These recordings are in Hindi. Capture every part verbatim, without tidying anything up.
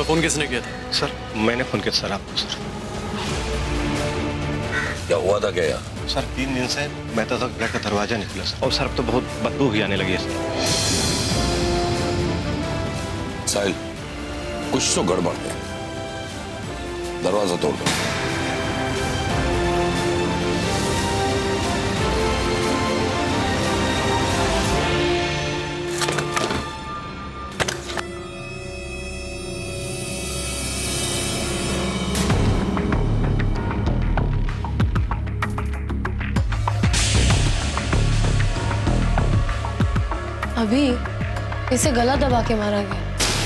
फोन किसने किया था? सर मैंने फोन किया सर आपको। सर क्या हुआ था क्या यार? सर तीन दिन से मेहता तक फ्लैट का दरवाजा निकला सर, और सर अब तो बहुत बदबू भी आने लगी है सर। साहिल, कुछ तो गड़बड़ है, दरवाजा तोड़ दो। अभी इसे गला दबा के मारा गया।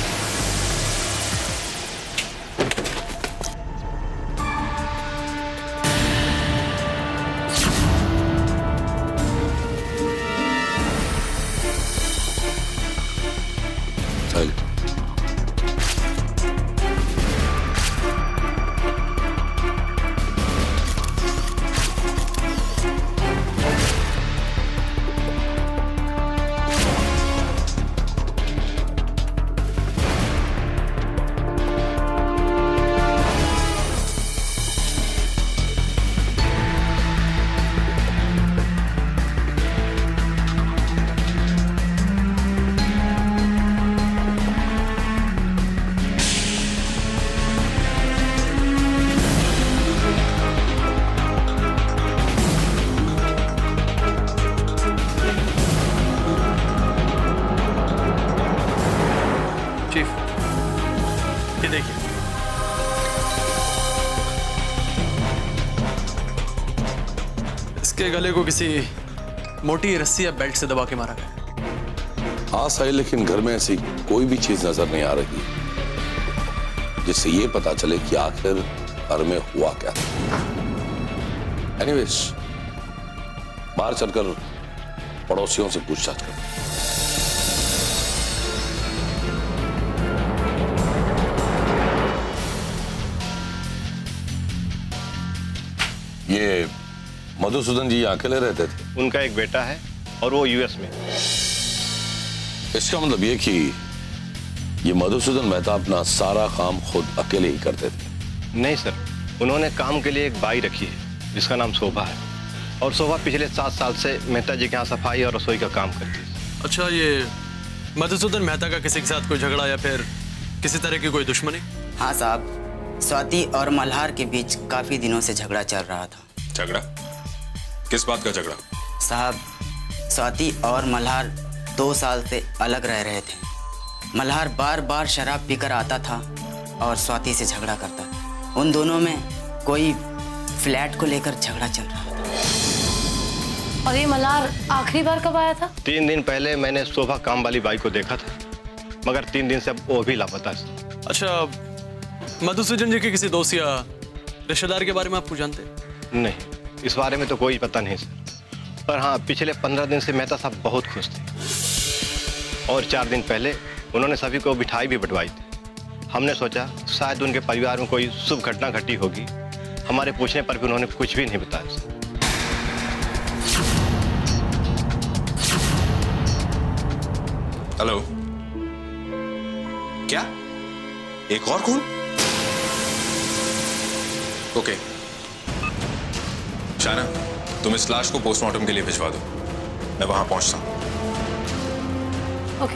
साहिल, इसके गले को किसी मोटी रस्सी या बेल्ट से दबा के मारा गया। हाँ साहिल, लेकिन घर में ऐसी कोई भी चीज नजर नहीं आ रही जिससे ये पता चले कि आखिर घर में हुआ क्या। एनीवेज, बाहर चलकर पड़ोसियों से पूछताछ कर। ये मधुसूदन जी अकेले रहते थे? उनका एक बेटा है और वो यूएस में। इसका मतलब ये कि ये मधुसूदन मेहता अपना सारा काम खुद अकेले ही करते थे? नहीं सर, उन्होंने काम के लिए एक बाई रखी है जिसका नाम शोभा है, और शोभा पिछले सात साल से मेहता जी के यहाँ सफाई और रसोई का काम करती है। अच्छा, ये मधुसूदन मेहता का किसी के साथ कोई झगड़ा या फिर किसी तरह की कोई दुश्मनी? हाँ साहब, स्वाति और मल्हार के बीच काफी दिनों से झगड़ा चल रहा था। झगड़ा? किस बात का झगड़ा? साहब, स्वाति और मल्हार दो साल से अलग रह रहे थे। मल्हार बार बार शराब पीकर आता था और स्वाति से झगड़ा करता था। उन दोनों में कोई फ्लैट को लेकर झगड़ा चल रहा था। और ये मल्हार आखिरी बार कब आया था? तीन दिन पहले मैंने शोभा काम वाली बाई को देखा था, मगर तीन दिन से अब वो भी लापता है। अच्छा, मधुसूदन जी के किसी दोस्त या रिश्तेदार के बारे में आप कुछ जानते? नहीं, इस बारे में तो कोई पता नहीं सर। पर हाँ, पिछले पंद्रह दिन से मेहता साहब बहुत खुश थे, और चार दिन पहले उन्होंने सभी को मिठाई भी बंटवाई थी। हमने सोचा शायद उनके परिवार में कोई शुभ घटना घटी होगी। हमारे पूछने पर भी उन्होंने कुछ भी नहीं बताया सर। हेलो, क्या एक और खून? ओके शाना, तुम इस लाश को पोस्टमार्टम के लिए भिजवा दो, मैं वहां पहुंचता हूं। ओके।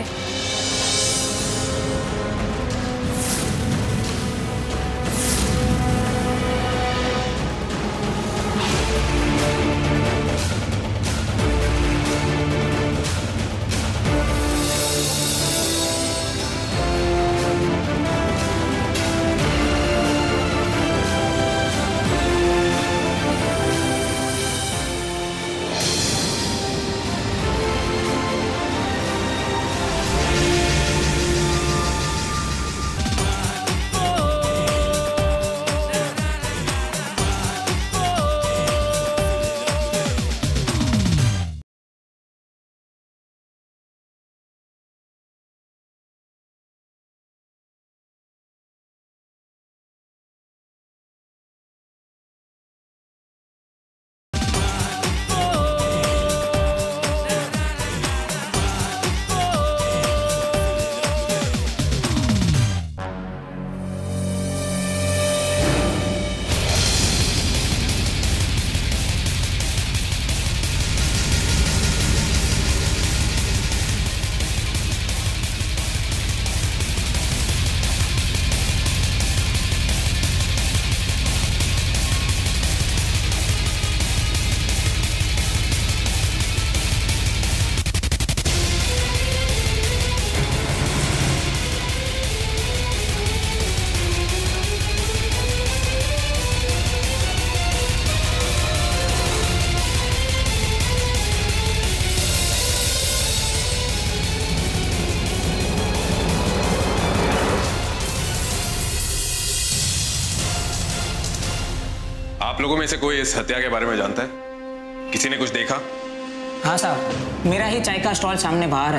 लोगों में से कोई इस हत्या के बारे में जानता है? किसी ने कुछ देखा? हाँ साहब, मेरा ही चाय का स्टॉल सामने बाहर है।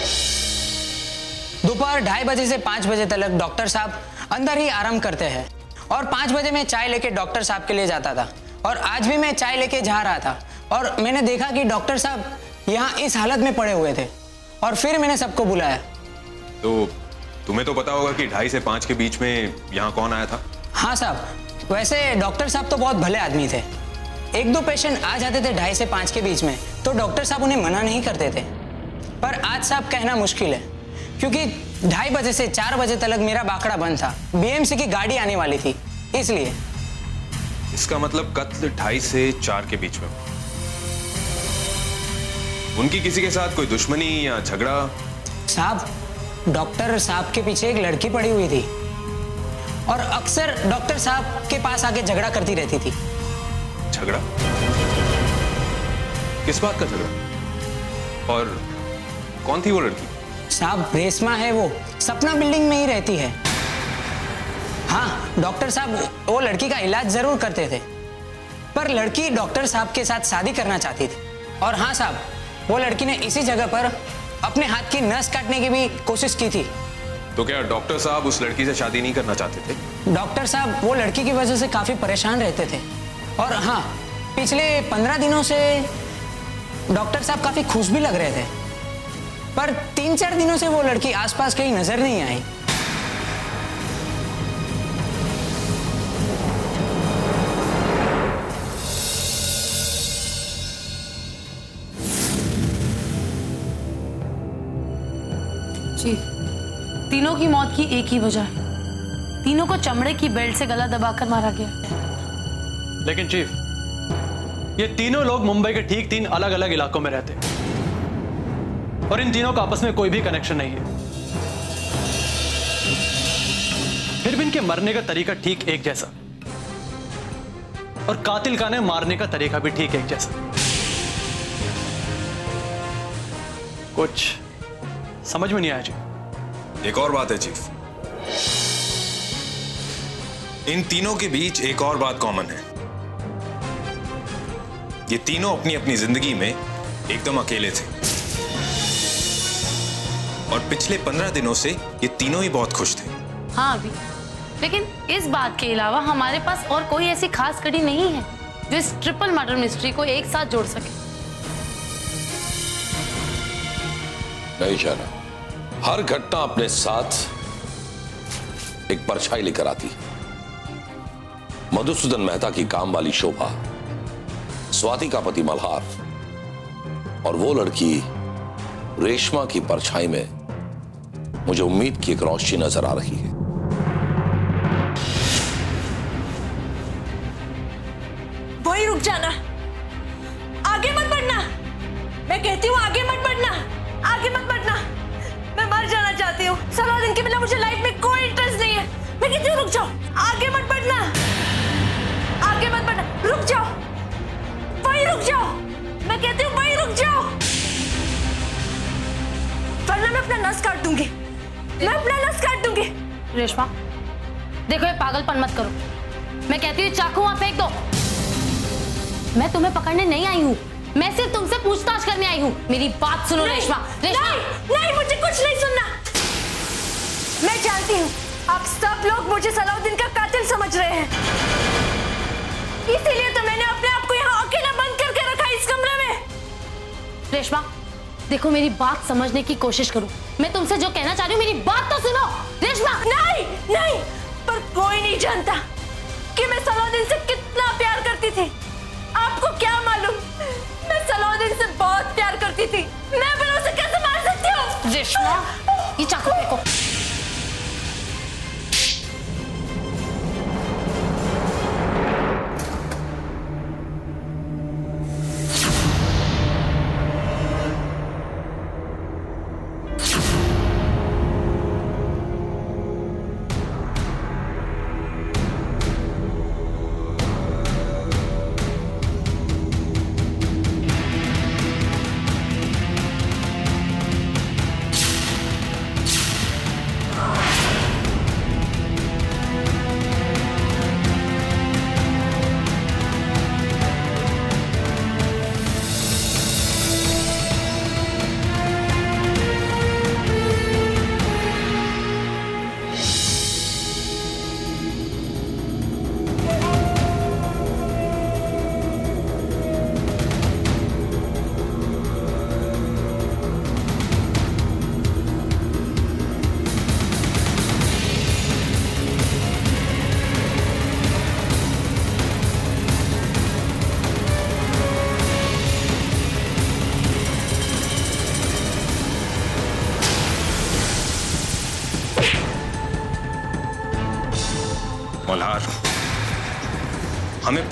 दोपहर ढाई बजे से पाँच बजे तक डॉक्टर साहब अंदर ही आराम करते हैं और पाँच बजे मैं चाय लेके डॉक्टर साहब के लिए जाता था और आज भी मैं चाय लेके जा रहा था और मैंने देखा कि डॉक्टर साहब यहाँ इस हालत में पड़े हुए थे और फिर मैंने सबको बुलाया। तो तुम्हें तो पता होगा कि ढाई से पाँच के बीच में यहाँ कौन आया था? हाँ साहब, वैसे डॉक्टर साहब तो बहुत भले आदमी थे। एक दो पेशेंट आ जाते थे ढाई से पाँच के बीच में तो डॉक्टर साहब उन्हें मना नहीं करते थे, पर आज साहब कहना मुश्किल है क्योंकि ढाई बजे से चार बजे तक मेरा बाकड़ा बंद था। बीएमसी की गाड़ी आने वाली थी इसलिए। इसका मतलब कत्ल ढाई से चार के बीच में। उनकी किसी के साथ कोई दुश्मनी या झगड़ा? साहब, डॉक्टर साहब के पीछे एक लड़की पड़ी हुई थी और अक्सर डॉक्टर साहब के पास आके झगड़ा करती रहती थी। झगड़ा? किस बात का झगड़ा? और कौन थी वो लड़की? साहब, रेशमा है वो, सपना बिल्डिंग में ही रहती है। हाँ, डॉक्टर साहब वो लड़की का इलाज जरूर करते थे पर लड़की डॉक्टर साहब के साथ शादी करना चाहती थी। और हाँ साहब, वो लड़की ने इसी जगह पर अपने हाथ की नस काटने की भी कोशिश की थी। तो क्या डॉक्टर साहब उस लड़की से शादी नहीं करना चाहते थे? डॉक्टर साहब वो लड़की की वजह से काफी परेशान रहते थे और हाँ, पिछले पंद्रह दिनों से डॉक्टर साहब काफी खुश भी लग रहे थे, पर तीन चार दिनों से वो लड़की आसपास कहीं नजर नहीं आई। जी, तीनों की मौत की एक ही वजह है, तीनों को चमड़े की बेल्ट से गला दबाकर मारा गया। लेकिन चीफ, ये तीनों लोग मुंबई के ठीक तीन अलग अलग इलाकों में रहते हैं और इन तीनों का आपस में कोई भी कनेक्शन नहीं है। फिर भी इनके मरने का तरीका ठीक एक जैसा और कातिल का ने मारने का तरीका भी ठीक एक जैसा। कुछ समझ में नहीं आया जी। एक और बात है चीफ, इन तीनों के बीच एक और बात कॉमन है। ये तीनों अपनी अपनी जिंदगी में एकदम अकेले थे और पिछले पंद्रह दिनों से ये तीनों ही बहुत खुश थे। हाँ अभी, लेकिन इस बात के अलावा हमारे पास और कोई ऐसी खास कड़ी नहीं है जो इस ट्रिपल मर्डर मिस्ट्री को एक साथ जोड़ सके। नहीं जाना, हर घटना अपने साथ एक परछाई लेकर आती है। मधुसूदन मेहता की काम वाली शोभा, स्वाति का पति मल्हार और वो लड़की रेशमा की परछाई में मुझे उम्मीद की एक रोशनी नजर आ रही है। वही रुक जाना, आगे मत बढ़ना। मैं कहती हूँ आगे मत बढ़ना, आगे मत बढ़ना। मैं मर जाना चाहती हूँ। सलाउद्दीन के बिना मुझे लाइफ में कोई इंटरेस्ट नहीं है। मैं कहती हूँ रुक जाओ, आगे मत बढ़ना, आगे मत बढ़ना, रुक जाओ, वही रुक जाओ। मैं कहती हूँ वही रुक जाओ, वरना मैं अपना नस काट दूंगी, मैं अपना नस काट दूंगी। रेशमा देखो, ये पागलपन मत करो। मैं कहती हूँ चाकू वहां फेंक दो। मैं तुम्हें पकड़ने नहीं आई हूँ, मैं सिर्फ तुमसे पूछताछ करने आई हूँ। मेरी बात सुनो रेशमा। रेशमा नहीं, नहीं, मुझे कुछ नहीं सुनना। मैं जानती हूँ आप सब लोग मुझे सलाउद्दीन का कातिल समझ रहे हैं, इसीलिए तो मैंने अपने आप को यहाँ अकेला बंद करके रखा इस कमरे में। रेशमा देखो, मेरी बात समझने की कोशिश करो। मैं तुमसे जो कहना चाह रही हूँ, मेरी बात तो सुनो। रेशमा नहीं, नहीं, पर कोई नहीं जानता कि मैं सलाउद्दीन से कितना प्यार करती थी। आपको क्या मालूम, मैं सलाउद्दीन से बहुत प्यार करती थी। मैं बिना उसे कैसे मार सकती हूँ? रेशमा ये चाकू फेंको।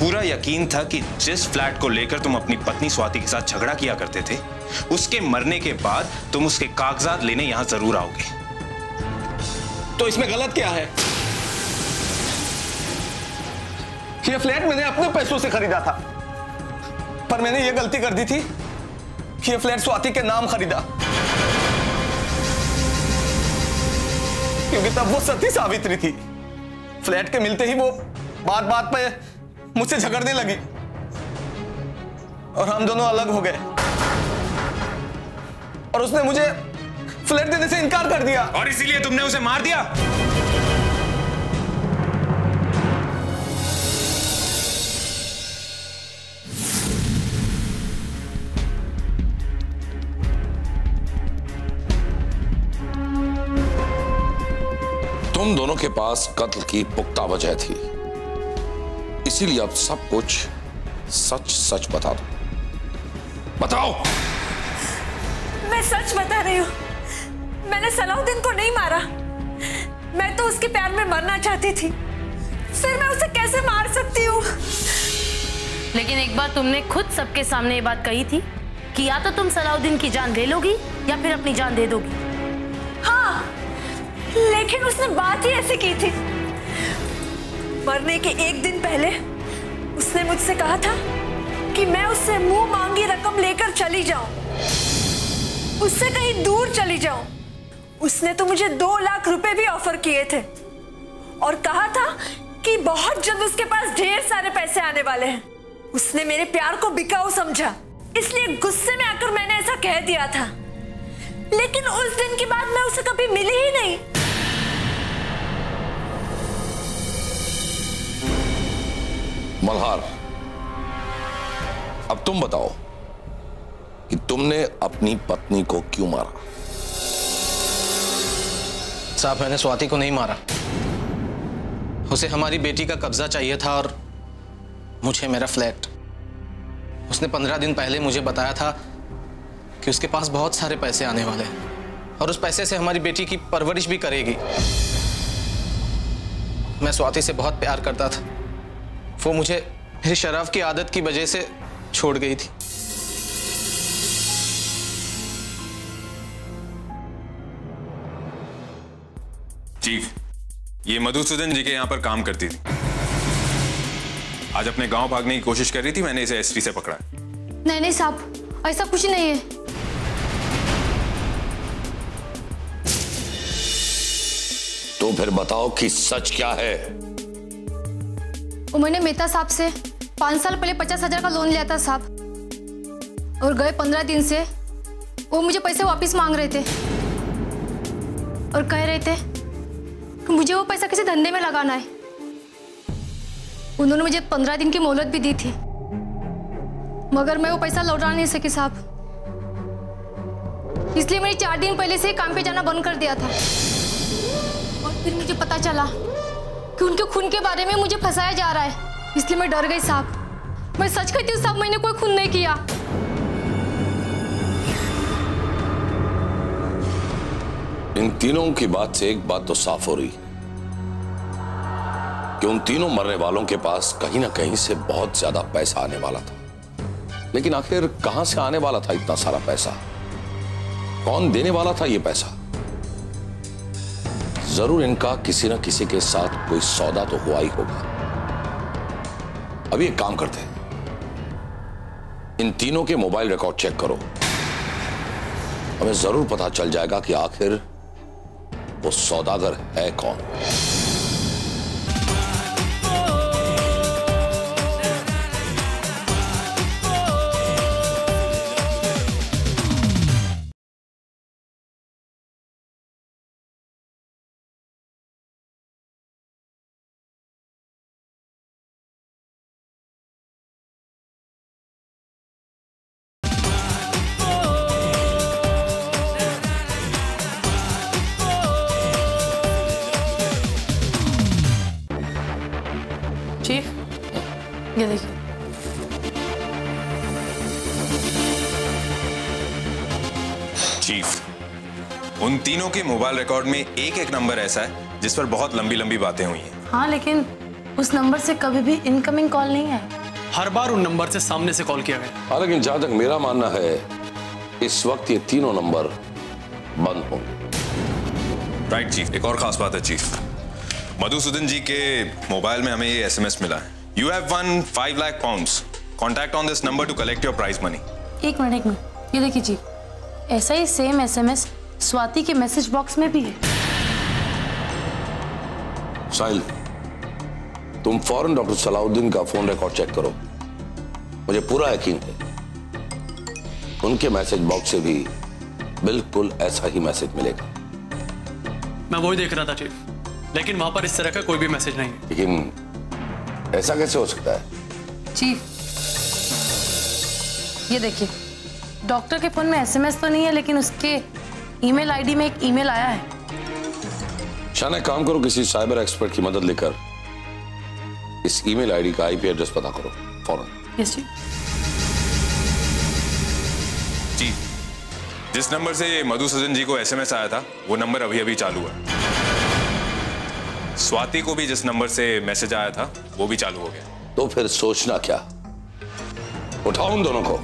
पूरा यकीन था कि जिस फ्लैट को लेकर तुम अपनी पत्नी स्वाति के साथ झगड़ा किया करते थे, उसके मरने के बाद तुम उसके कागजात लेने यहां जरूर आओगे। तो इसमें गलत क्या है? यह फ्लैट मैंने अपने पैसों से खरीदा था, पर मैंने यह गलती कर दी थी कि यह फ्लैट स्वाति के नाम खरीदा, क्योंकि तब वो सती सावित्री थी। फ्लैट के मिलते ही वो बात बात पे मुझसे झगड़ने लगी और हम दोनों अलग हो गए और उसने मुझे फ्लैट देने से इनकार कर दिया। और इसीलिए तुमने उसे मार दिया? तुम दोनों के पास कत्ल की पुख्ता वजह थी, इसीलिए अब सब कुछ सच सच बता दो। बताओ। मैं सच बता रही हूँ, मैंने सलाउद्दीन को नहीं मारा। मैं तो उसके प्यार में मरना चाहती थी, फिर मैं उसे कैसे मार सकती हूँ? लेकिन एक बार तुमने खुद सबके सामने ये बात कही थी कि या तो तुम सलाउद्दीन की जान ले लोगी या फिर अपनी जान दे दोगी। हाँ, लेकिन उसने बात ही ऐसी की थी। मरने के एक दिन पहले उसने मुझसे कहा था कि मैं उससे मुंह मांगी रकम लेकर चली जाऊं, उससे कहीं दूर चली जाऊं। उसने तो मुझे दो लाख रुपए भी ऑफर किए थे और कहा था कि बहुत जल्द उसके पास ढेर सारे पैसे आने वाले हैं। उसने मेरे प्यार को बिकाऊ समझा, इसलिए गुस्से में आकर मैंने ऐसा कह दिया था। लेकिन उस दिन के बाद मैं उसे कभी मिली ही नहीं। मल्हार, अब तुम बताओ कि तुमने अपनी पत्नी को क्यों मारा? साहब, मैंने स्वाति को नहीं मारा। उसे हमारी बेटी का कब्जा चाहिए था और मुझे मेरा फ्लैट। उसने पंद्रह दिन पहले मुझे बताया था कि उसके पास बहुत सारे पैसे आने वाले हैं और उस पैसे से हमारी बेटी की परवरिश भी करेगी। मैं स्वाति से बहुत प्यार करता था, वो मुझे मेरी शराब की आदत की वजह से छोड़ गई थी। चीफ, ये मधुसूदन जी के यहां पर काम करती थी। आज अपने गांव भागने की कोशिश कर रही थी, मैंने इसे एसटी से पकड़ा। नहीं नहीं साहब, ऐसा कुछ नहीं है। तो फिर बताओ कि सच क्या है? वो मैंने मेहता साहब से पाँच साल पहले पचास हजार का लोन लिया था साहब, और गए पंद्रह दिन से वो मुझे पैसे वापस मांग रहे थे और कह रहे थे कि मुझे वो पैसा किसी धंधे में लगाना है। उन्होंने मुझे पंद्रह दिन की मोहलत भी दी थी, मगर मैं वो पैसा लौटा नहीं सकी साहब, इसलिए मैंने चार दिन पहले से काम पे जाना बंद कर दिया था। और फिर मुझे पता चला कि उनके खून के बारे में मुझे फंसाया जा रहा है, इसलिए मैं डर गई साहब। मैं सच कहती हूँ साहब, मैंने कोई खून नहीं किया। इन तीनों की बात से एक बात तो साफ हो रही कि उन तीनों मरने वालों के पास कहीं ना कहीं से बहुत ज्यादा पैसा आने वाला था। लेकिन आखिर कहां से आने वाला था इतना सारा पैसा? कौन देने वाला था ये पैसा? जरूर इनका किसी न किसी के साथ कोई सौदा तो हुआ ही होगा। अभी एक काम करते हैं, इन तीनों के मोबाइल रिकॉर्ड चेक करो, हमें जरूर पता चल जाएगा कि आखिर वो सौदागर है कौन। चीफ, ये देखिए। चीफ, उन तीनों के मोबाइल रिकॉर्ड में एक एक नंबर ऐसा है जिस पर बहुत लंबी लंबी बातें हुई हैं। हाँ, लेकिन उस नंबर से कभी भी इनकमिंग कॉल नहीं आई। हर बार उन नंबर से सामने से कॉल किया गया। हाँ, लेकिन जहां तक मेरा मानना है इस वक्त ये तीनों नंबर बंद होंगे। राइट चीफ, एक और खास बात है चीफ, मधुसूदन जी के मोबाइल में हमें ये एसएमएस मिला है, you have one five lakh pounds, contact on this number to collect your prize money. एक मिनट एक मिनट, ये देखिए चीफ, ऐसा ही सेम एसएमएस स्वाति के मैसेज बॉक्स में भी है। साहिल, तुम फौरन डॉक्टर सलाउद्दीन का फोन रिकॉर्ड चेक करो। मुझे पूरा यकीन है उनके मैसेज बॉक्स से भी बिल्कुल ऐसा ही मैसेज मिलेगा। मैं वही देख रहा था चीफ, लेकिन वहां पर इस तरह का कोई भी मैसेज नहीं है। लेकिन ऐसा कैसे हो सकता है? चीफ, ये देखिए, डॉक्टर के फोन में एसएमएस तो नहीं है, लेकिन उसके ईमेल आईडी में एक ईमेल आया है। शान, एक काम करो, किसी साइबर एक्सपर्ट की मदद लेकर इस ईमेल आईडी का आईपी एड्रेस पता करो फौरन। यस जी। जी, जिस नंबर से मधुसूदन जी को एसएमएस आया था वो नंबर अभी अभी चालू है। स्वाति को भी जिस नंबर से मैसेज आया था वो भी चालू हो गया। तो फिर सोचना क्या, उठाओ उन दोनों को।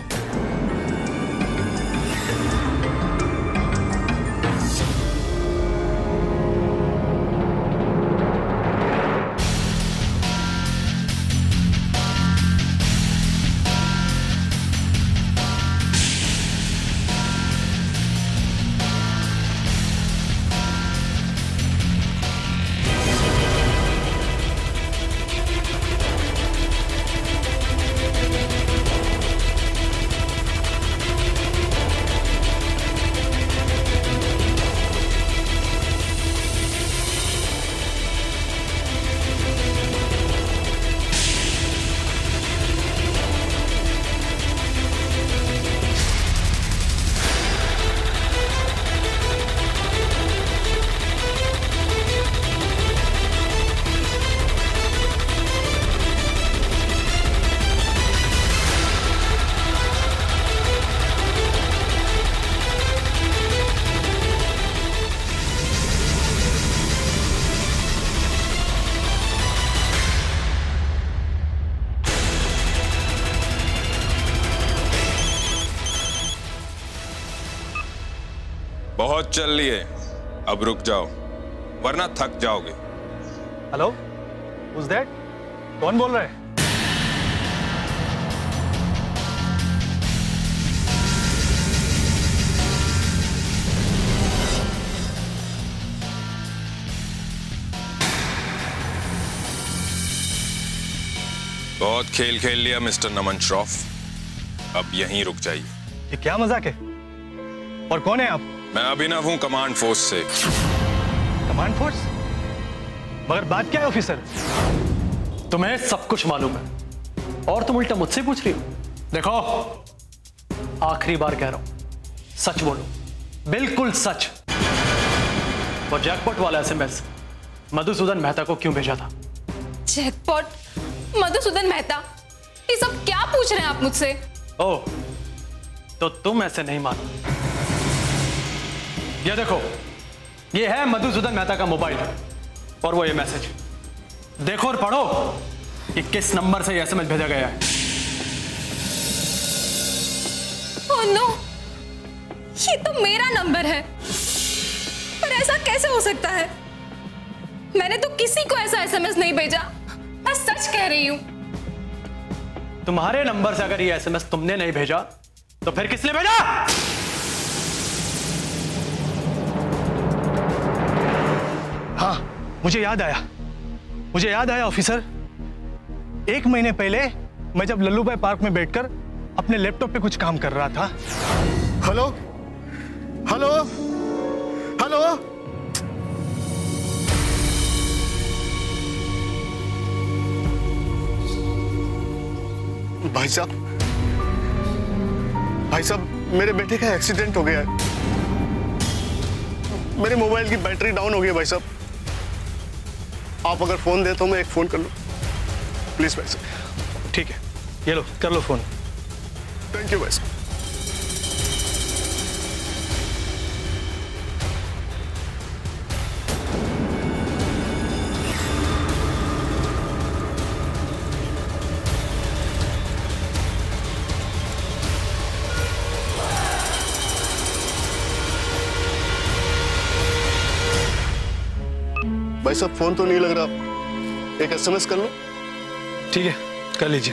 बहुत चल लिए, अब रुक जाओ वरना थक जाओगे। Hello, who's that? कौन बोल रहा है? बहुत खेल खेल लिया मिस्टर नमन श्रॉफ, अब यहीं रुक जाइए। ये क्या मजाक है? और कौन है आप? मैं अभिनव हूं कमांड फोर्स से। Command force? मगर बात क्या है ऑफिसर? तुम्हें सब कुछ मालूम है और तुम उल्टा मुझसे पूछ रही हो। देखो, आखिरी बार कह रहा हूं, सच बोलो, बिल्कुल सच। वो जैकपॉट वाला एसएमएस मधुसूदन मेहता को क्यों भेजा था? जैकपॉट? मधुसूदन मेहता? ये सब क्या पूछ रहे हैं आप मुझसे? ओह, तो तुम ऐसे नहीं मानो। ये देखो, ये है मधुसूदन मेहता का मोबाइल और वो ये मैसेज देखो और पढ़ो कि किस नंबर से ये एसएमएस भेजा गया है। ओह नो, ये तो मेरा नंबर है। पर ऐसा कैसे हो सकता है? मैंने तो किसी को ऐसा एसएमएस नहीं भेजा, मैं सच कह रही हूं। तुम्हारे नंबर से अगर ये एसएमएस तुमने नहीं भेजा तो फिर किसने भेजा? हाँ, मुझे याद आया, मुझे याद आया ऑफिसर। एक महीने पहले मैं जब लल्लू भाई पार्क में बैठकर अपने लैपटॉप पे कुछ काम कर रहा था। हेलो हेलो हेलो भाई साहब, भाई साहब, मेरे बेटे का एक्सीडेंट हो गया है। मेरे मोबाइल की बैटरी डाउन हो गई है भाई साहब। आप अगर फोन दे तो मैं एक फोन कर लूं प्लीज भाई साहब। ठीक है, ये लो, कर लो फोन। थैंक यू भाई साहब। भाई साहब फोन तो नहीं लग रहा, एक एसएमएस कर लो। ठीक है, कर लीजिए।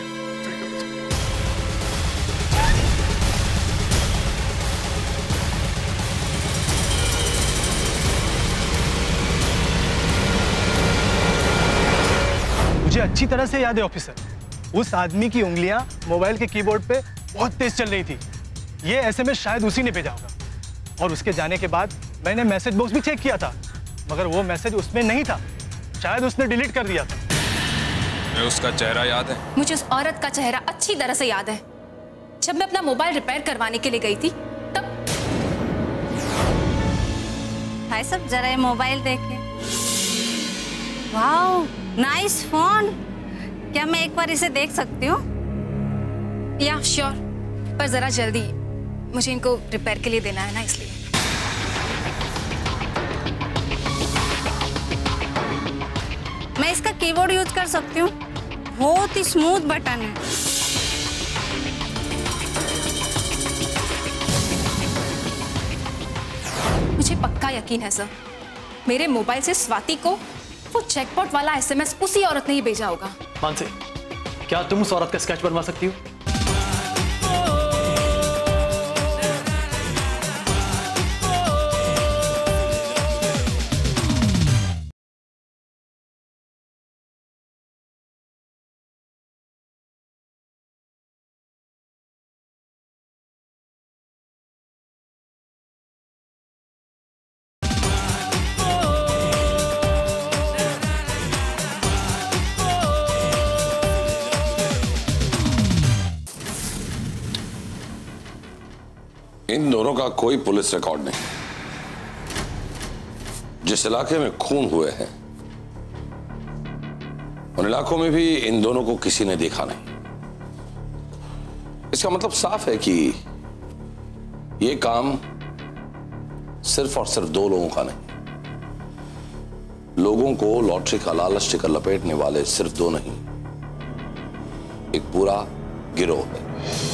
मुझे अच्छी तरह से याद है ऑफिसर, उस आदमी की उंगलियां मोबाइल के कीबोर्ड पे बहुत तेज चल रही थी। ये एसएमएस शायद उसी ने भेजा होगा, और उसके जाने के बाद मैंने मैसेज बॉक्स भी चेक किया था, मगर वो मैसेज उसमें नहीं था। शायद उसने डिलीट कर दिया था। मुझे उसका चेहरा याद है। मुझे उस औरत का चेहरा अच्छी तरह से याद है। जब मैं अपना मोबाइल रिपेयर करवाने के लिए गई थी तब। भाई साहब जरा ये मोबाइल देखें। Wow, nice phone. क्या मैं एक बार इसे देख सकती हूँ? या श्योर, पर जरा जल्दी, मुझे इनको रिपेयर के लिए देना है ना, इसलिए। मैं इसका कीबोर्ड यूज कर सकती हूँ, बहुत ही स्मूथ बटन है। मुझे पक्का यकीन है सर, मेरे मोबाइल से स्वाति को वो जैकपॉट वाला एसएमएस उसी औरत ने ही भेजा होगा। मानसी, क्या तुम उस औरत का स्केच बनवा सकती हो? इन दोनों का कोई पुलिस रिकॉर्ड नहीं। जिस इलाके में खून हुए हैं उन इलाकों में भी इन दोनों को किसी ने देखा नहीं। इसका मतलब साफ है कि यह काम सिर्फ और सिर्फ दो लोगों का नहीं। लोगों को लॉटरी का लालच देकर लपेटने वाले सिर्फ दो नहीं, एक पूरा गिरोह है।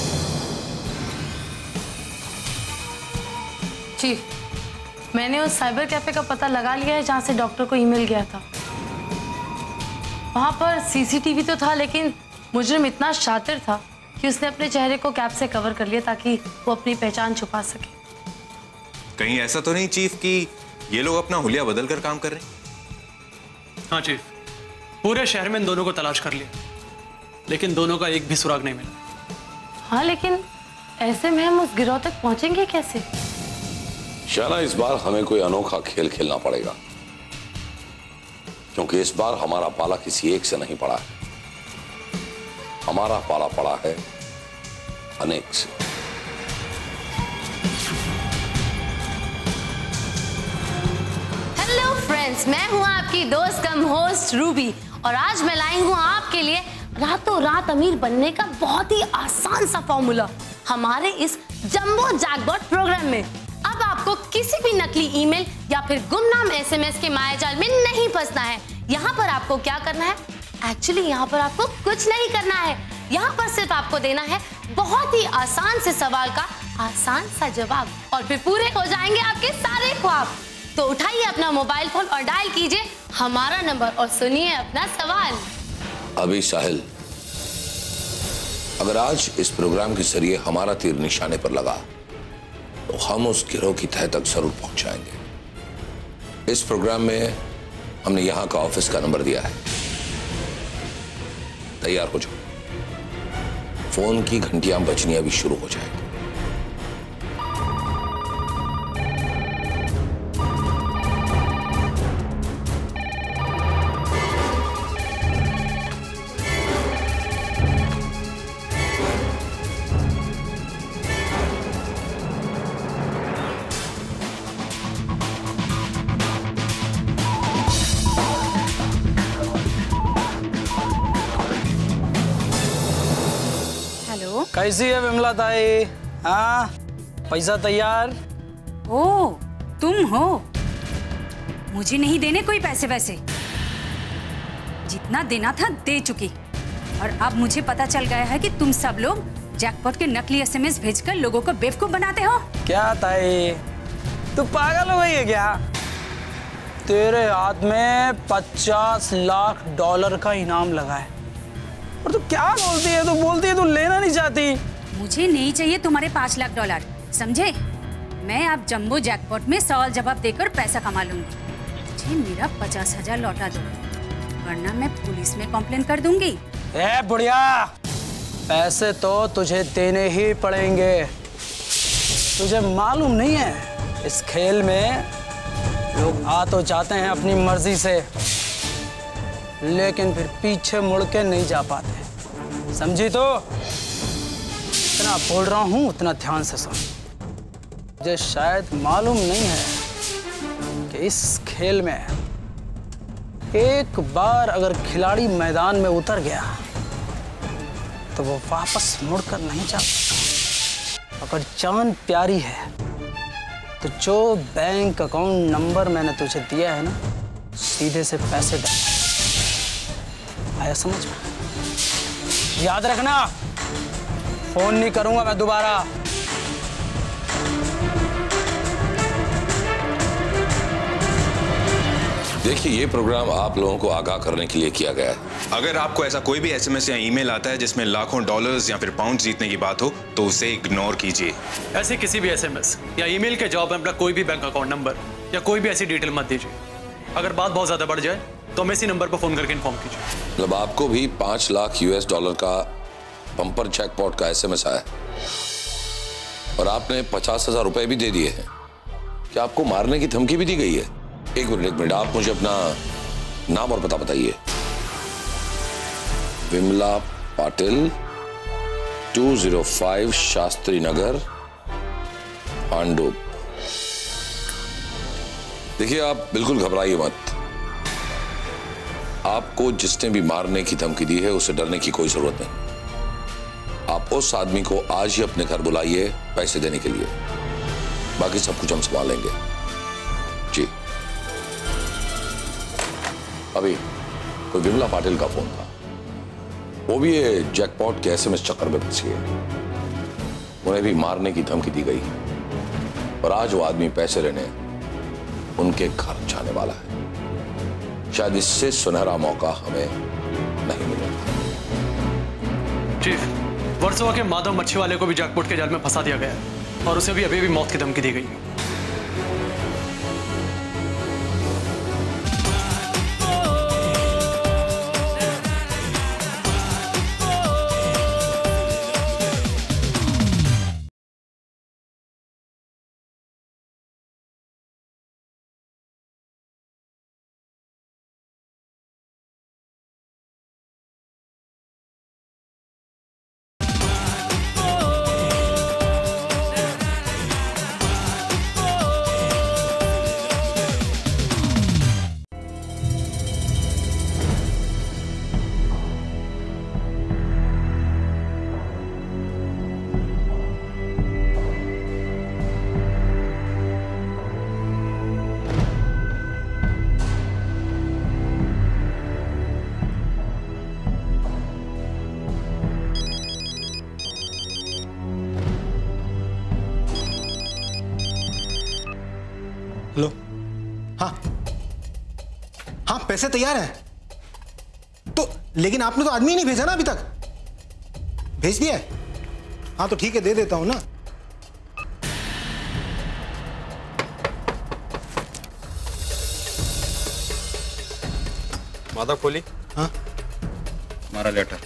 चीफ, मैंने उस साइबर कैफे का पता लगा लिया है जहां से डॉक्टर को ईमेल गया था। वहां पर सीसीटीवी तो था, लेकिन मुजरिम इतना शातिर था कि उसने अपने चेहरे को कैप से कवर कर लिया ताकि वो अपनी पहचान छुपा सके। कहीं ऐसा तो नहीं चीफ कि ये लोग अपना हुलिया बदल कर काम कर रहे हैं? हाँ चीफ, पूरे शहर में इन दोनों को तलाश कर लिया, लेकिन दोनों का एक भी सुराग नहीं मिला। हाँ, लेकिन ऐसे में हम उस गिरोह तक पहुंचेंगे कैसे? शाना, इस बार हमें कोई अनोखा खेल खेलना पड़ेगा, क्योंकि इस बार हमारा पाला किसी एक से नहीं पड़ा है, हमारा पाला पड़ा है अनेक से। हेलो फ्रेंड्स, मैं हूं आपकी दोस्त कम होस्ट रूबी, और आज मैं लाई हूं आपके लिए रातों रात अमीर बनने का बहुत ही आसान सा फॉर्मूला हमारे इस जंबो जैकपॉट प्रोग्राम में। अब आपको किसी भी नकली ईमेल या फिर गुमनाम एसएमएस के मायाजाल में नहीं फंसना है। यहाँ पर आपको क्या करना है? एक्चुअली यहाँ पर आपको कुछ नहीं करना है। यहाँ पर सिर्फ आपको देना है बहुत ही आसान से सवाल का आसान सा जवाब, और फिर पूरे हो जाएंगे आपके सारे ख्वाब। तो उठाइए अपना मोबाइल फोन और डायल कीजिए हमारा नंबर और सुनिए अपना सवाल। अभी साहिल, अगर आज इस प्रोग्राम के जरिए हमारा तीर निशाने पर लगा तो हम उस गिरोह की तह तक जरूर पहुंच जाएंगे। इस प्रोग्राम में हमने यहां का ऑफिस का नंबर दिया है। तैयार हो जाओ, फोन की घंटियां बजनी अभी शुरू हो जाएगी। कैसी है विमला ताई? हाँ, पैसा तैयार? ओ, तुम हो? मुझे नहीं देने कोई पैसे वैसे, जितना देना था दे चुकी। और अब मुझे पता चल गया है कि तुम सब लोग जैकपॉट के नकली एसएमएस भेजकर लोगों को बेवकूफ बनाते हो। क्या ताई, तू पागल हो गई है क्या? तेरे हाथ में पचास लाख डॉलर का इनाम लगा है और तू क्या बोलती है? तू बोलती है तू लेना नहीं चाहती। मुझे नहीं चाहिए तुम्हारे पाँच लाख डॉलर, समझे? मैं अब जंबो जैकपॉट में सवाल जवाब देकर पैसा कमा लूंगी। मुझे मेरा पचास हजार लौटा दो, वरना मैं पुलिस में कंप्लेन कर दूंगी। ए बुढ़िया, पैसे तो तुझे देने ही पड़ेंगे। तुझे मालूम नहीं है इस खेल में लोग आ तो जाते हैं अपनी मर्जी से, लेकिन फिर पीछे मुड़ के नहीं जा पाते, समझी? तो इतना बोल रहा हूं उतना ध्यान से सुन। मुझे शायद मालूम नहीं है कि इस खेल में एक बार अगर खिलाड़ी मैदान में उतर गया तो वो वापस मुड़कर नहीं जा सकता। अगर जान प्यारी है तो जो बैंक अकाउंट नंबर मैंने तुझे दिया है ना, सीधे से पैसे डाल। आया समझ में? याद रखना, फोन नहीं करूंगा मैं दोबारा। देखिए, ये प्रोग्राम आप लोगों को आगाह करने के लिए किया गया है। अगर आपको ऐसा कोई भी एसएमएस या ईमेल आता है जिसमें लाखों डॉलर्स या फिर पाउंड जीतने की बात हो तो उसे इग्नोर कीजिए। ऐसे किसी भी एसएमएस या ईमेल के जवाब में अपना कोई भी बैंक अकाउंट नंबर या कोई भी ऐसी डिटेल मत दीजिए। अगर बात बहुत ज्यादा बढ़ जाए तो हमें इसी नंबर पर फोन करके इन्फॉर्म कीजिए। मतलब आपको भी पांच लाख यूएस डॉलर का बम्पर जैकपॉट का एसएमएस आया और आपने पचास हजार रुपए भी दे दिए हैं। क्या आपको मारने की धमकी भी दी गई है? एक मिनट एक मिनट आप मुझे अपना नाम और पता बताइए। विमला पाटिल, दो सौ पाँच शास्त्री नगर, पांडुप। देखिए, आप बिल्कुल घबराइए मत। आपको जिसने भी मारने की धमकी दी है उसे डरने की कोई जरूरत नहीं। आप उस आदमी को आज ही अपने घर बुलाइए पैसे देने के लिए, बाकी सब कुछ हम संभाल लेंगे। जी। अभी कोई विमला पाटिल का फोन था, वो भी ये जैकपॉट के एसएमएस चक्कर में फंसी है। उन्हें भी मारने की धमकी दी गई और आज वो आदमी पैसे लेने उनके घर जाने वाला है। शायद इससे सुनहरा मौका हमें नहीं मिलेगा। चीफ, वर्सोवा के माधव मच्छी वाले को भी जैकपॉट के जाल में फंसा दिया गया है और उसे भी अभी भी मौत की धमकी दी गई है। हेलो। हाँ हाँ, पैसे तैयार हैं तो, लेकिन आपने तो आदमी नहीं भेजा ना अभी तक। भेज दिया है? हाँ तो ठीक है, दे देता हूं ना। माधव खोली। हाँ, हमारा लेटर।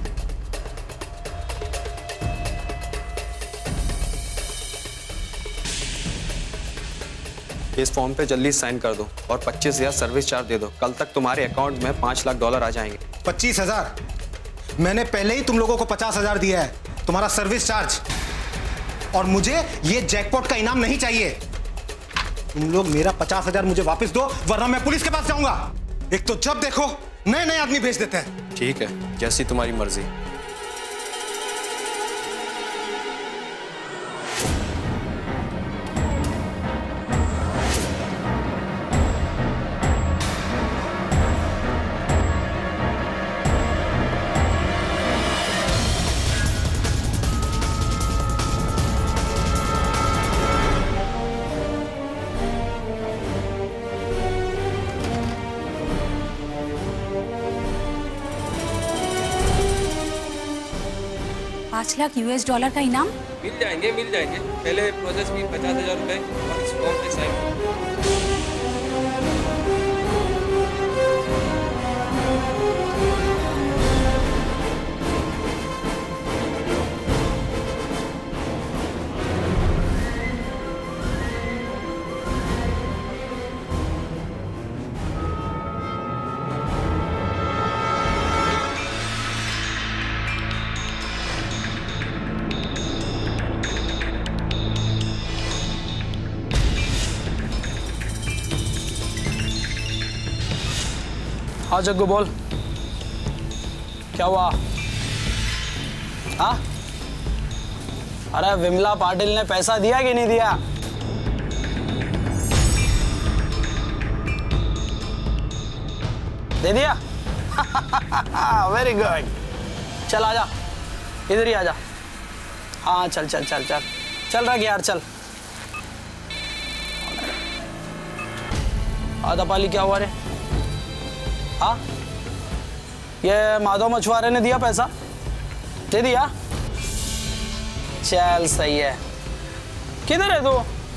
इस फॉर्म पे जल्दी साइन कर दो और पच्चीस हजार सर्विस चार्ज दे दो। कल तक तुम्हारे अकाउंट में पांच लाख डॉलर आ जाएंगे। पच्चीस हजार? मैंने पहले ही तुम लोगों को पचास हजार दिया है, तुम्हारा सर्विस चार्ज, और मुझे ये जैकपॉट का इनाम नहीं चाहिए। तुम लोग मेरा पचास हजार मुझे वापस दो, वरना मैं पुलिस के पास जाऊंगा। एक तो जब देखो नए नए आदमी भेज देते हैं। ठीक है, जैसी तुम्हारी मर्जी। पाँच लाख यूएस डॉलर का इनाम? मिल जाएंगे मिल जाएंगे पहले प्रोसेस में पचास हजार रुपए और इस फॉर्म पे साइन। हाँ जग्गू बोल, क्या हुआ? हाँ? अरे विमला पाटिल ने पैसा दिया कि नहीं दिया? दे दिया? Very good. चल आजा, इधर ही आजा। हाँ चल चल चल चल चल रख यार, चल। आधा पाली क्या हुआ रे? हाँ, ये माधव मछुआरे ने दिया पैसा? दे दिया? चल सही है। किधर है तू?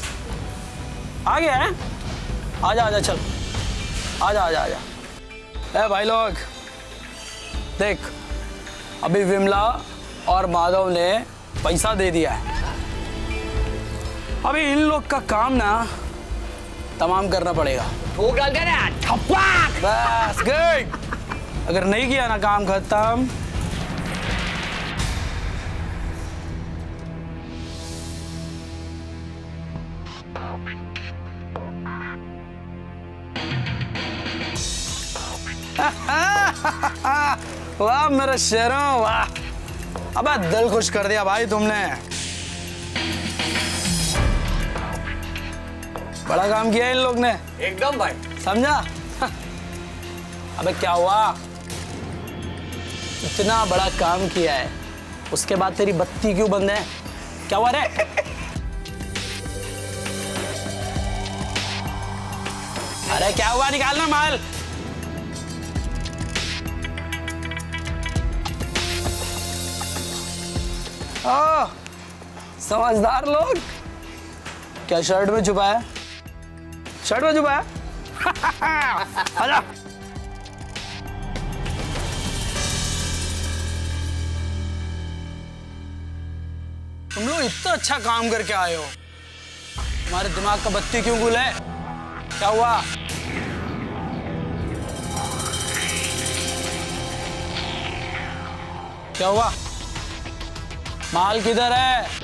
आ गया है? आजा आजा चल, आजा आजा आजा। ए भाई लोग देख, अभी विमला और माधव ने पैसा दे दिया है। अभी इन लोग का काम ना तमाम करना पड़ेगा। फूक डाल दे ना, ठप्पक। बस गुड। अगर नहीं किया ना काम खत्म। वाह मेरे शेरों वाह, अबे दिल खुश कर दिया भाई तुमने। बड़ा काम किया इन लोग ने एकदम भाई, समझा? अबे क्या हुआ? इतना बड़ा काम किया है, उसके बाद तेरी बत्ती क्यों बंद है? क्या हुआ रे? अरे क्या हुआ, निकालना माल। ओ, समझदार लोग। क्या शर्ट में छुपा है? शर्ट में छुपा है? आजा। तुम लोग इतना अच्छा काम करके आए हो, तुम्हारे दिमाग का बत्ती क्यों गुल है? क्या हुआ? क्या हुआ? माल किधर है?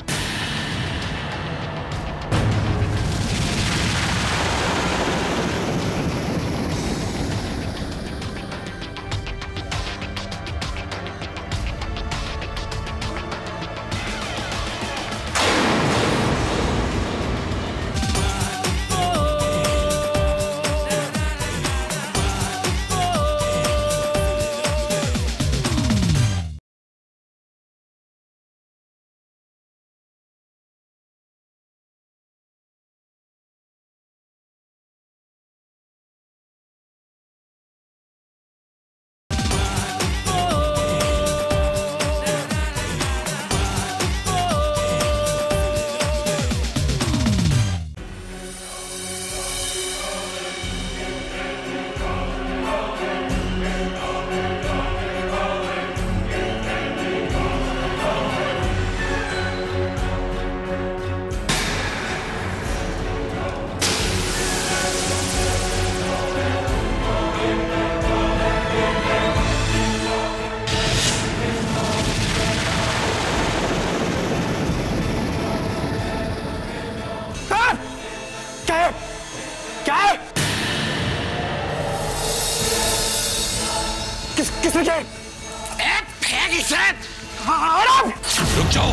रुक जाओ,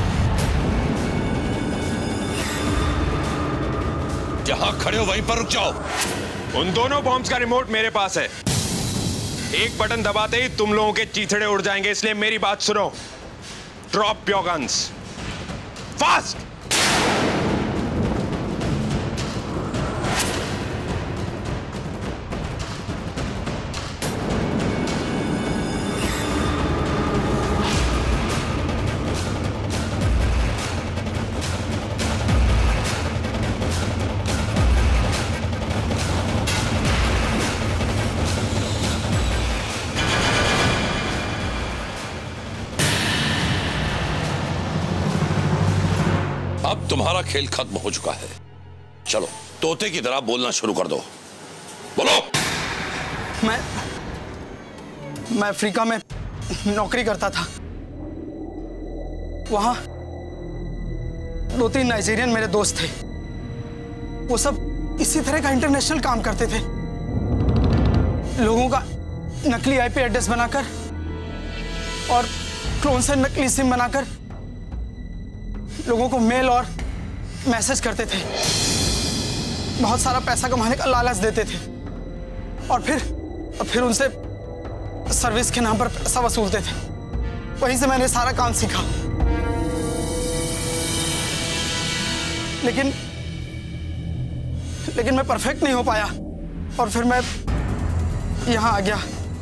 जहां खड़े हो वहीं पर रुक जाओ। उन दोनों बॉम्ब्स का रिमोट मेरे पास है। एक बटन दबाते ही तुम लोगों के चीथड़े उड़ जाएंगे, इसलिए मेरी बात सुनो। Drop your guns fast. तुम्हारा खेल खत्म हो चुका है। चलो तोते की तरह बोलना शुरू कर दो। बोलो। मैं मैं अफ्रीका में नौकरी करता था। वहां दो तीन नाइजीरियन मेरे दोस्त थे। वो सब इसी तरह का इंटरनेशनल काम करते थे। लोगों का नकली आईपी एड्रेस बनाकर और क्लोन से नकली सिम बनाकर लोगों को मेल और मैसेज करते थे। बहुत सारा पैसा कमाने का लालच देते थे और फिर और फिर उनसे सर्विस के नाम पर पैसा वसूलते थे। वहीं से मैंने सारा काम सीखा। लेकिन लेकिन मैं परफेक्ट नहीं हो पाया और फिर मैं यहां आ गया।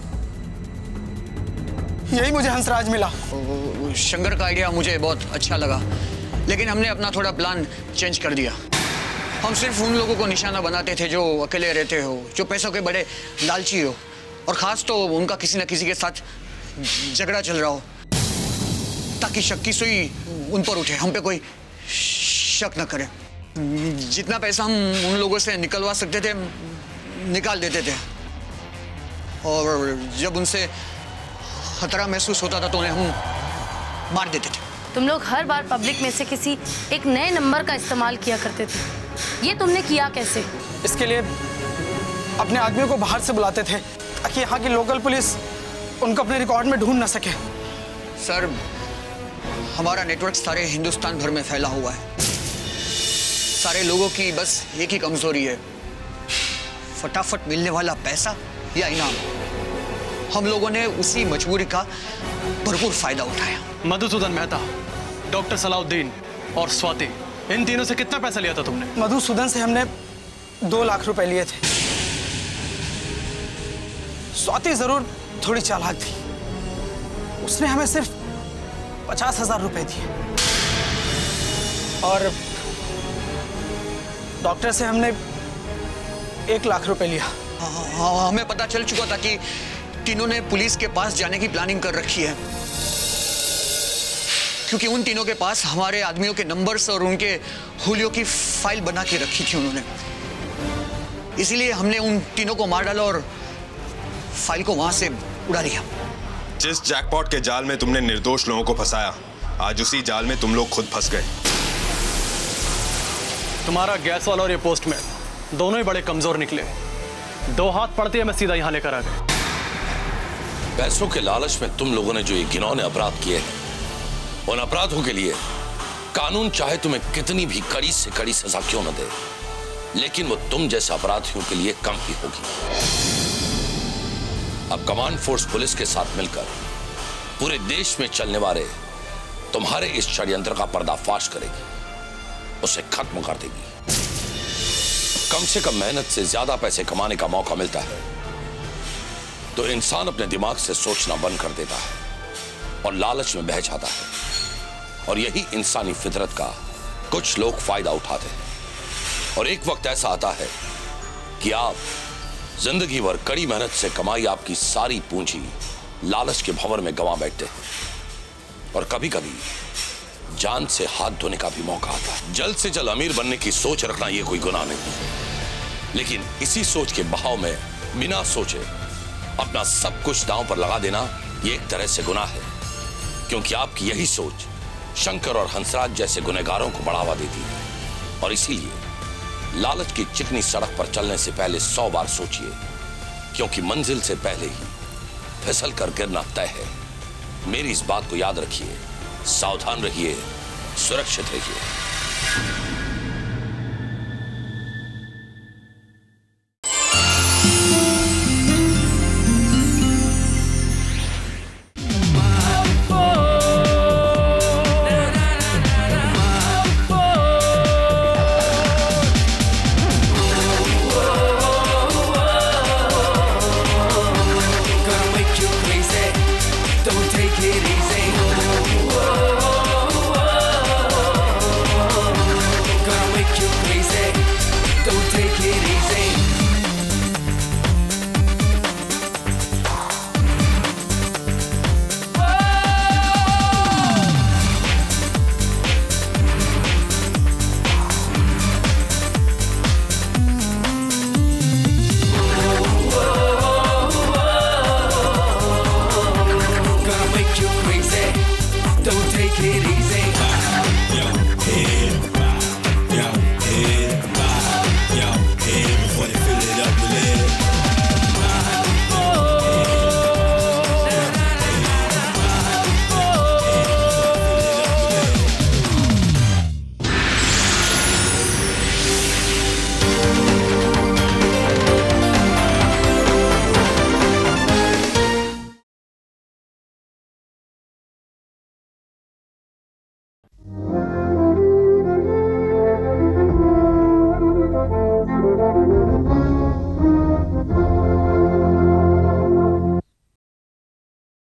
यही मुझे हंसराज मिला। शंकर का आइडिया मुझे बहुत अच्छा लगा, लेकिन हमने अपना थोड़ा प्लान चेंज कर दिया। हम सिर्फ उन लोगों को निशाना बनाते थे जो अकेले रहते हो, जो पैसों के बड़े लालची हो, और खास तो उनका किसी न किसी के साथ झगड़ा चल रहा हो, ताकि शक की सुई उन पर उठे, हम पे कोई शक न करे। जितना पैसा हम उन लोगों से निकलवा सकते थे निकाल देते थे, और जब उनसे खतरा महसूस होता था तो उन्हें हम मार देते थे। तुम लोग हर बार पब्लिक में से किसी एक नए नंबर का इस्तेमाल किया करते थे। ये तुमने किया कैसे? इसके लिए अपने आदमियों को बाहर से बुलाते थे ताकि यहाँ की लोकल पुलिस उनको अपने रिकॉर्ड में ढूंढ ना सके। सर, हमारा नेटवर्क सारे हिंदुस्तान भर में फैला हुआ है। सारे लोगों की बस एक ही कमजोरी है, फटाफट मिलने वाला पैसा या इनाम। हम लोगों ने उसी मजबूरी का भरपूर फायदा उठाया। मधुसूदन मेहता, डॉक्टर सलाउद्दीन और स्वाति, इन तीनों से कितना पैसा लिया था तुमने? मधुसूदन से हमने दो लाख रुपए लिए थे। स्वाति जरूर थोड़ी चालाक थी, उसने हमें सिर्फ पचास हजार रुपए दिए, और डॉक्टर से हमने एक लाख रुपए लिया। हाँ, हमें पता चल चुका था कि तीनों ने पुलिस के पास जाने की प्लानिंग कर रखी है, क्योंकि उन तीनों के पास हमारे आदमियों के नंबर्स और उनके हुलियों की फाइल बना के रखी थी उन्होंने। इसीलिए हमने उन तीनों को मार डाला और फाइल को वहां से उड़ा लिया। जिस जैकपॉट के जाल में तुमने निर्दोष लोगों को फंसाया, आज उसी जाल में तुम लोग खुद फंस गए। तुम्हारा गैस वाला और ये पोस्टमैन दोनों ही बड़े कमजोर निकले। दो हाथ पड़ते मैं सीधा यहां लेकर आ गया। पैसों के लालच में तुम लोगों ने जो ये घिनौने अपराध किए हैं, उन अपराधों के लिए कानून चाहे तुम्हें कितनी भी कड़ी से कड़ी सजा क्यों न दे, लेकिन वो तुम जैसे अपराधियों के लिए कम ही होगी। अब कमांड फोर्स पुलिस के साथ मिलकर पूरे देश में चलने वाले तुम्हारे इस षड्यंत्र का पर्दाफाश करेगी, उसे खत्म कर देगी। कम से कम मेहनत से ज्यादा पैसे कमाने का मौका मिलता है तो इंसान अपने दिमाग से सोचना बंद कर देता है और लालच में बह जाता है, और यही इंसानी फितरत का कुछ लोग फायदा उठाते हैं। और एक वक्त ऐसा आता है कि आप जिंदगी भर कड़ी मेहनत से कमाई आपकी सारी पूंजी लालच के भंवर में गंवा बैठते हैं, और कभी कभी जान से हाथ धोने का भी मौका आता है। जल्द से जल्द अमीर बनने की सोच रखना यह कोई गुनाह नहीं, लेकिन इसी सोच के बहाव में बिना सोचे अपना सब कुछ दांव पर लगा देना यह एक तरह से गुनाह है, क्योंकि आपकी यही सोच शंकर और हंसराज जैसे गुनहगारों को बढ़ावा देती है। और इसीलिए लालच की चिकनी सड़क पर चलने से पहले सौ बार सोचिए, क्योंकि मंजिल से पहले ही फिसल कर गिरना तय है। मेरी इस बात को याद रखिए, सावधान रहिए, सुरक्षित रहिए।